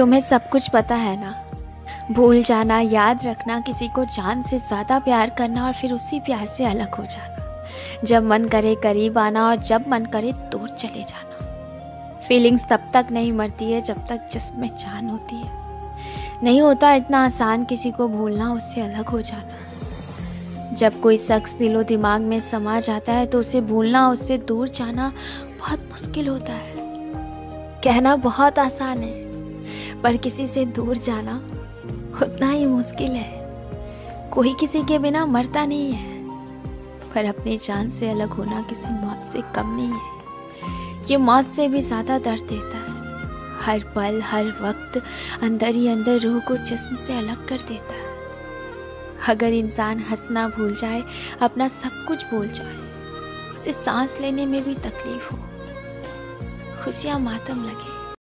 तुम्हें सब कुछ पता है ना। भूल जाना, याद रखना, किसी को जान से ज़्यादा प्यार करना और फिर उसी प्यार से अलग हो जाना। जब मन करे करीब आना और जब मन करे दूर चले जाना। फीलिंग्स तब तक नहीं मरती है जब तक जिस्म में जान होती है। नहीं होता इतना आसान किसी को भूलना, उससे अलग हो जाना। जब कोई शख्स दिलो दिमाग में समा जाता है तो उसे भूलना, उससे दूर जाना बहुत मुश्किल होता है। कहना बहुत आसान है पर किसी से दूर जाना उतना ही मुश्किल है। कोई किसी के बिना मरता नहीं है पर अपनी जान से अलग होना किसी मौत से कम नहीं है। ये मौत से भी ज़्यादा दर्द देता है। हर पल हर वक्त अंदर ही अंदर रूह को जिस्म से अलग कर देता है। अगर इंसान हंसना भूल जाए, अपना सब कुछ भूल जाए, उसे सांस लेने में भी तकलीफ हो, खुशियाँ मातम लगे,